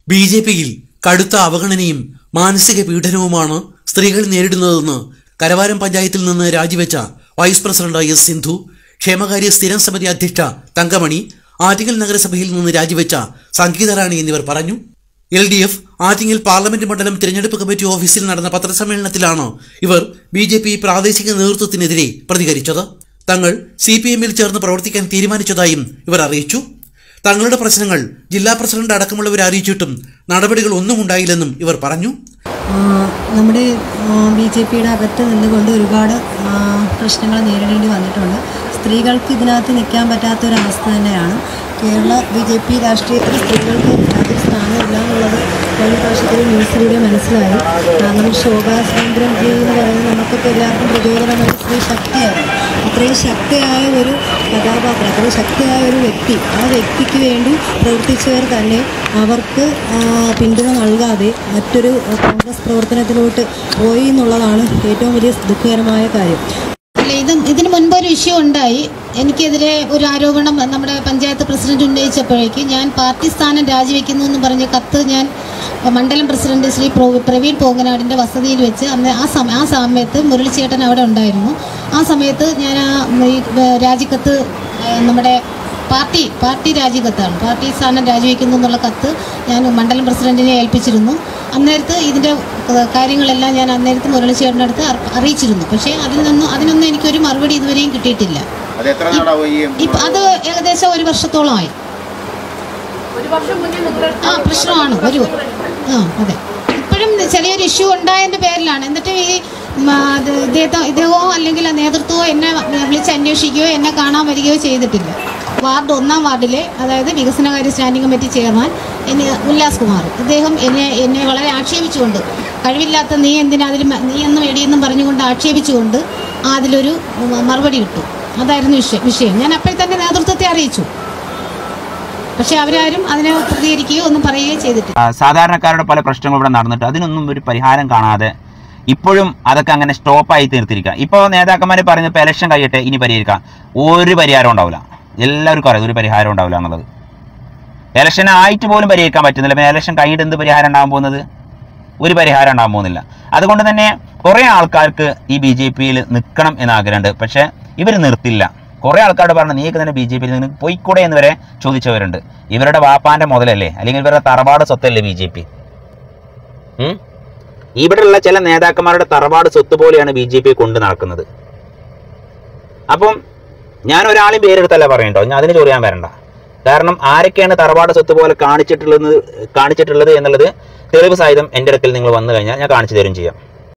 ബി.ജെ.പിയിൽ കടുത്ത അവഗണനയും മാനസിക പീഡനവുമാണ് സ്ത്രീകൾ നേരിടുന്നതെന്ന് കരവാരം പഞ്ചായത്തിൽ നിന്ന് രാജിവെച്ച വൈസ് പ്രസിഡന്റ് എസ് സിന്ധു, ക്ഷേമകാര്യ സ്ഥിരം സമിതി അധ്യക്ഷ തങ്കമണി, ആറ്റിങ്ങൽ നഗരസഭയിൽ നിന്ന് രാജിവെച്ച സംഗീതറാണി എന്നിവർ പറഞ്ഞു. LDF ആറ്റിങ്ങൽ പാർലമെന്റ് മണ്ഡലം തിരഞ്ഞെടുപ്പ് കമ്മിറ്റി ഓഫീസിൽ നടന്ന പത്രസമ്മേളനത്തിലാണ് ഇവർ ബി.ജെ.പി പ്രാദേശിക നേതൃത്വത്തിനെതിരെ പ്രതികരിച്ചത്. തങ്ങൾ CPM-ൽ ചേർന്ന് പ്രവർത്തിക്കാൻ തീരുമാനിച്ചതായും ഇവർ അറിയിച്ചു. തങ്ങളുടെ പ്രശ്നങ്ങൾ ജില്ലാ പ്രസിഡന്റ് അടക്കമുള്ളവരെ അറിയിച്ചിട്ടും നടപടികൾ ഒന്നും ഉണ്ടായില്ലെന്നും ഇവർ പറഞ്ഞു. നമ്മുടെ ബി.ജെ.പിയുടെ അകത്ത് നിന്നുകൊണ്ട് ഒരുപാട് പ്രശ്നങ്ങൾ നേരിടേണ്ടി വന്നിട്ടുണ്ട്. സ്ത്രീകൾക്ക് ഇതിനകത്ത് നിൽക്കാൻ പറ്റാത്തൊരവസ്ഥ തന്നെയാണ്. കേരള ബി.ജെ.പി രാഷ്ട്രീയത്തിൽ സ്ത്രീകൾക്ക് യാതൊരു സ്ഥാനമില്ല എന്നുള്ളത് കഴിഞ്ഞ പ്രാവശ്യത്തിൽ ന്യൂസിലൂടെ മനസ്സിലായി. കാരണം ശോഭാ സുരേന്ദ്രൻ എന്ന് പറയുന്നത് നമുക്കൊക്കെ എല്ലാവർക്കും പ്രചോദനമായ സ്ത്രീ ശക്തിയായിരുന്നു. അത്രയും ശക്തിയായ ഒരു കഥാപാത്രം, അത്രയും ശക്തിയായ ഒരു വ്യക്തി, ആ വ്യക്തിക്ക് വേണ്ടി പ്രവർത്തിച്ചവർ തന്നെ അവർക്ക് പിന്തുണ നൽകാതെ മറ്റൊരു കോൺഗ്രസ് പ്രവർത്തനത്തിലോട്ട് പോയി എന്നുള്ളതാണ് ഏറ്റവും വലിയ ദുഃഖകരമായ കാര്യം. ഇതിന് മുൻപ് ഒരു ഇഷ്യൂ ഉണ്ടായി. എനിക്കെതിരെ ഒരു ആരോപണം നമ്മുടെ പഞ്ചായത്ത് പ്രസിഡന്റ് ഉന്നയിച്ചപ്പോഴേക്ക് ഞാൻ പാർട്ടി സ്ഥാനം രാജിവെക്കുന്നു എന്ന് പറഞ്ഞ കത്ത് ഞാൻ മണ്ഡലം പ്രസിഡന്റ് ശ്രീ പ്രവീൺ പോങ്ങനാടിൻ്റെ വസതിയിൽ വെച്ച് അന്ന് ആ സമയത്ത് മുരളിച്ചേട്ടൻ അവിടെ ഉണ്ടായിരുന്നു. ആ സമയത്ത് ഞാൻ ഈ രാജിക്കത്ത് നമ്മുടെ പാർട്ടി രാജിക്കത്താണ്, പാർട്ടി സ്ഥാനം രാജിവെക്കുന്നു എന്നുള്ള കത്ത് ഞാൻ മണ്ഡലം പ്രസിഡന്റിനെ ഏൽപ്പിച്ചിരുന്നു. അന്നേരത്ത് ഇതിൻ്റെ കാര്യങ്ങളെല്ലാം ഞാൻ അന്നേരത്ത് മുരളിച്ചേട്ടൻ്റെ അടുത്ത് അറിയിച്ചിരുന്നു. പക്ഷേ അതിനൊന്നും എനിക്കൊരു മറുപടി ഇതുവരെയും കിട്ടിയിട്ടില്ല. അത് ഏകദേശം 1 വർഷത്തോളമായി. പ്രശ്നമാണ് അതെ. ഇപ്പോഴും ചെറിയൊരു ഇഷ്യൂ ഉണ്ടായതിൻ്റെ പേരിലാണ്. എന്നിട്ട് ഈ ഇദ്ദേഹമോ അല്ലെങ്കിൽ നേതൃത്വമോ എന്നെ വിളിച്ച് അന്വേഷിക്കുകയോ എന്നെ കാണാൻ വരികയോ ചെയ്തിട്ടില്ല. വാർഡ് 1-ാം വാർഡിലെ, അതായത് വികസനകാര്യ standing committee chairman Ullas Kumar, ഇദ്ദേഹം എന്നെ വളരെ ആക്ഷേപിച്ചുകൊണ്ട്, കഴിവില്ലാത്ത നീ എന്നും എടിയെന്നും പറഞ്ഞുകൊണ്ട് ആക്ഷേപിച്ചുകൊണ്ട് അതിലൊരു മറുപടി കിട്ടും. അതായിരുന്നു വിഷയം. ഞാൻ അപ്പോൾ തന്നെ നേതൃത്വത്തെ അറിയിച്ചു. പക്ഷെ അവരാരും അതിനെ പ്രതികരിക്കുകയോ ഒന്നും പറയുകയോ ചെയ്തിട്ടില്ല. സാധാരണക്കാരുടെ പല പ്രശ്നങ്ങളും ഇവിടെ നടന്നിട്ട് അതിനൊന്നും ഒരു പരിഹാരം കാണാതെ ഇപ്പോഴും അതൊക്കെ അങ്ങനെ സ്റ്റോപ്പായി തീർത്തിരിക്കുക. ഇപ്പോൾ നേതാക്കന്മാർ പറഞ്ഞപ്പോൾ ഇലക്ഷൻ കഴിയട്ടെ ഇനി പരിഹരിക്കാം, ഒരു പരിഹാരം ഉണ്ടാവില്ല. എല്ലാവർക്കും അറിയാം ഒരു പരിഹാരം ഉണ്ടാവില്ല എന്നുള്ളത്. ഇലക്ഷൻ ആയിട്ട് പോലും പരിഹരിക്കാൻ പറ്റുന്നില്ല. പിന്നെ ഇലക്ഷൻ കഴിഞ്ഞിട്ട് എന്ത് പരിഹാരം ഉണ്ടാകാൻ പോകുന്നത്? ഒരു പരിഹാരം ഉണ്ടാകാൻ പോകുന്നില്ല. അതുകൊണ്ട് തന്നെ കുറേ ആൾക്കാർക്ക് ഈ ബി.ജെ.പിയിൽ നിൽക്കണം എന്ന് ആഗ്രഹമുണ്ട്. പക്ഷേ ഇവർ നിർത്തില്ല. കുറേ ആൾക്കാരോട് പറഞ്ഞു നീക്ക് തന്നെ ബി.ജെ.പിയിൽ നിന്ന് പോയിക്കൂടെ എന്ന് വരെ ചോദിച്ചവരുണ്ട്. ഇവരുടെ വാപ്പാൻ്റെ മുതലല്ലേ, അല്ലെങ്കിൽ ഇവരുടെ തറവാട് സ്വത്തല്ലേ ബി.ജെ.പി? ഇവിടെയുള്ള ചില നേതാക്കന്മാരുടെ തറവാട് സ്വത്ത് പോലെയാണ് ബി.ജെ.പി കൊണ്ട് നടക്കുന്നത്. അപ്പം ഞാൻ ഒരാളെയും പേരെടുത്തല്ല പറയണ്ടോ, ഞാൻ അതിന് ചോദിക്കാൻ വരണ്ട. കാരണം ആരൊക്കെയാണ് തറവാട് സ്വത്ത് പോലെ കാണിച്ചിട്ടുള്ളത് എന്നുള്ളത് തെളിവ് സഹിതം എൻ്റെ അടുക്കൽ നിങ്ങൾ വന്നു കഴിഞ്ഞാൽ ഞാൻ കാണിച്ചു തരും ചെയ്യാം.